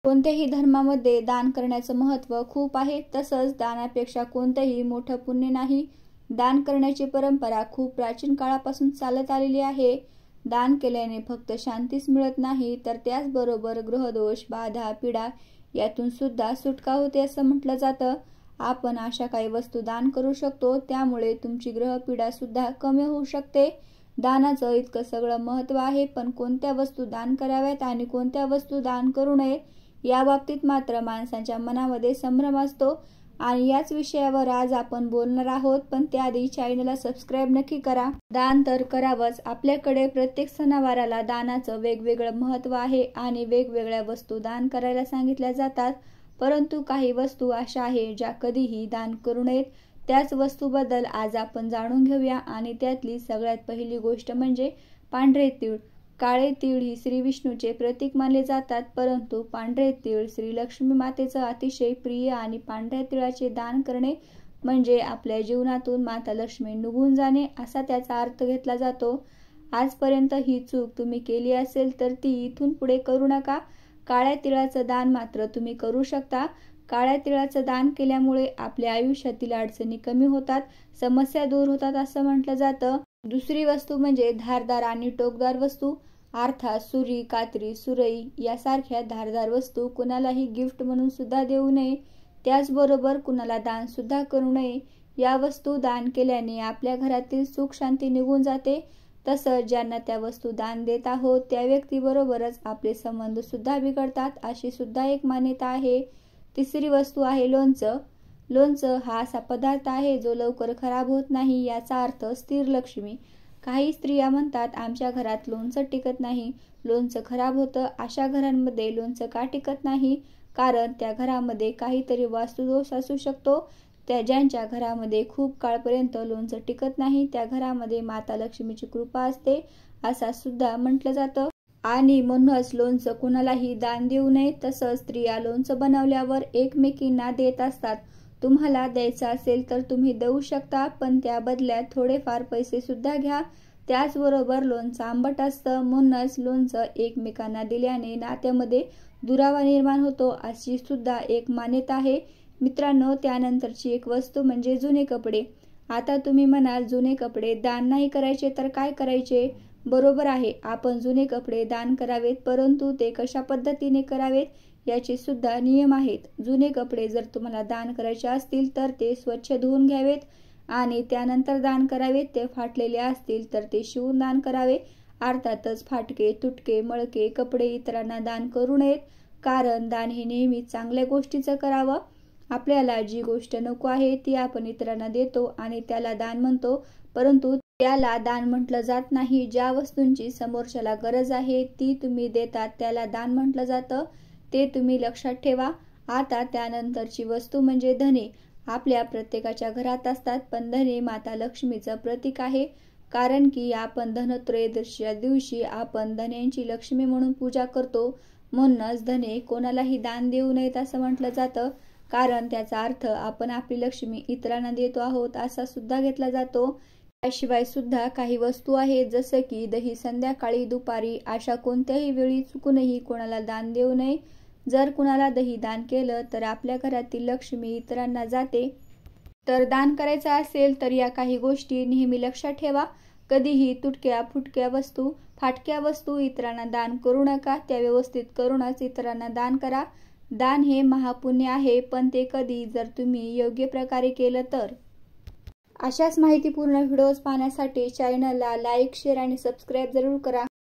कोणत्याही धर्मामध्ये दान करण्याचं महत्त्व खूप आहे. तसंच दानापेक्षा कोणतंही मोठं पुण्य नाही. दान करण्याची परंपरा खूप प्राचीन काळापासून चालत आलेली आहे. दान केल्याने फक्त शांतीच मिळत नाही, तर त्याचबरोबर ग्रहदोष, बाधा, पीडा यातून सुद्धा सुटका होते असं म्हटलं जातं. आपण अशा काही वस्तू दान करू शकतो, त्यामुळे तुमची ग्रहपीडा सुद्धा कमी होऊ शकते. दानाचं इतकं सगळं महत्त्व आहे, पण कोणत्या वस्तू दान कराव्यात आणि कोणत्या वस्तू दान करू नयेत या बाबतीत मात्र माणसांच्या मनामध्ये संभ्रम असतो आणि याच विषयावर आज आपण बोलणार आहोत. पण त्याआधी चॅनलला सबस्क्राईब नक्की करा. दान तर करावंच. आपल्याकडे प्रत्येक सणावाराला दानाचं वेगवेगळं महत्त्व आहे आणि वेगवेगळ्या वस्तू दान करायला सांगितल्या जातात. परंतु काही वस्तू अशा आहेत ज्या कधीही दान करू नयेत. त्याच वस्तूबद्दल आज आपण जाणून घेऊया आणि त्यातली सगळ्यात पहिली गोष्ट म्हणजे पांढरे तीळ. काळे तीळ ही श्री विष्णूचे प्रतीक मानले जातात, परंतु पांढरे तीळ श्री लक्ष्मी मातेचं अतिशय प्रिय आणि पांढऱ्या तिळाचे दान करणे म्हणजे आपल्या जीवनातून माता लक्ष्मी निघून जाणे असा त्याचा अर्थ घेतला जातो. आजपर्यंत ही चूक तुम्ही केली असेल तर ती इथून पुढे करू नका. काळ्या तिळाचं दान मात्र तुम्ही करू शकता. काळ्या तिळाचं दान केल्यामुळे आपल्या आयुष्यातील अडचणी कमी होतात, समस्या दूर होतात असं म्हटलं जातं. दुसरी वस्तू म्हणजे धारदार आणि टोकदार वस्तू, अर्थात सुरी, कात्री, सुरई यासारख्या धारदार वस्तू कुणालाही गिफ्ट म्हणून सुद्धा देऊ नये. त्याचबरोबर कुणाला दान सुद्धा करू नये. या वस्तू दान केल्याने आपल्या घरातील सुख शांती निघून जाते. तसंच ज्यांना त्या वस्तू दान देत आहोत त्या व्यक्तीबरोबरच आपले संबंध सुद्धा बिघडतात अशी सुद्धा एक मान्यता आहे. तिसरी वस्तू आहे लोणचं. लोणचं हा असा पदार्थ आहे जो लवकर खराब होत नाही. याचा अर्थ स्थिर लक्ष्मी. काही स्त्रिया म्हणतात आमच्या घरात लोणचं टिकत नाही, लोणचं खराब होतं. अशा घरांमध्ये लोणचं का टिकत नाही? कारण त्या घरामध्ये काहीतरी वास्तुदोष असू शकतो. ज्यांच्या घरामध्ये खूप काळपर्यंत लोणचं टिकत नाही त्या घरामध्ये माता लक्ष्मीची कृपा असते असं सुद्धा म्हटलं जातं. आणि म्हणूनच लोणचं कुणालाही दान देऊ नये. तसंच स्त्रिया लोणचं बनवल्यावर एकमेकींना देत असतात. तुम्हाला द्यायचं असेल तर तुम्ही देऊ शकता, पण त्या बदल्यात थोडेफार पैसे सुद्धा घ्या. त्याचबरोबर लोणचं आंबट असतं, म्हणूनच लोणचं एकमेकांना दिल्याने नात्यामध्ये दुरावा निर्माण होतो अशी सुद्धा एक मान्यता आहे. मित्रांनो, त्यानंतरची एक वस्तू म्हणजे जुने कपडे. आता तुम्ही म्हणाल जुने कपडे दान नाही करायचे तर काय करायचे? बरोबर आहे, आपण जुने कपडे दान करावेत, परंतु ते कशा पद्धतीने करावेत याचे सुद्धा नियम आहेत. जुने कपडे जर तुम्हाला दान करायचे असतील तर ते स्वच्छ धुवून घ्यावेत आणि त्यानंतर दान करावेत. ते फाटलेले असतील तर ते शिवून दान करावे. अर्थातच फाटके, तुटके, मळके कपडे इतरांना दान करू नयेत, कारण दान हे नेहमी चांगल्या गोष्टीचं करावं. आपल्याला जी गोष्ट नको आहे ती आपण इतरांना देतो आणि त्याला दान म्हणतो, परंतु त्याला दान म्हटलं जात नाही. ज्या वस्तूंची समोरच्याला गरज आहे ती तुम्ही देतात त्याला दान म्हटलं जातं. ते तुम्ही लक्षात ठेवा. आता त्यानंतरची वस्तू म्हणजे धने. आपल्या प्रत्येकाच्या घरात असतात, पण धने माता लक्ष्मीचं प्रतीक आहे. कारण की आपण धनत्रयोदशीच्या दिवशी आपण धन्यांची लक्ष्मी म्हणून पूजा करतो. म्हणूनच धने कोणालाही दान देऊ नयेत असं म्हटलं जातं, कारण त्याचा अर्थ आपण आपली लक्ष्मी इतरांना देतो आहोत असा सुद्धा घेतला जातो. त्याशिवाय सुद्धा काही वस्तू आहेत जसं की दही. संध्याकाळी, दुपारी अशा कोणत्याही वेळी चुकूनही कोणाला दान देऊ नये. जर कुणाला दही दान केलं तर आपल्या घरातील लक्ष्मी इतरांना जाते. तर दान करायचं असेल तर या काही गोष्टी नेहमी लक्षात ठेवा. कधीही तुटक्या फुटक्या वस्तू, फाटक्या वस्तू इतरांना दान करू नका. त्या व्यवस्थित करूनच इतरांना दान करा. दान हे महापुण्य आहे, पण ते कधी जर तुम्ही योग्य प्रकारे केलं तर. अशाच माहितीपूर्ण व्हिडिओज पाहण्यासाठी चॅनलला लाईक, शेअर आणि सबस्क्राईब जरूर करा.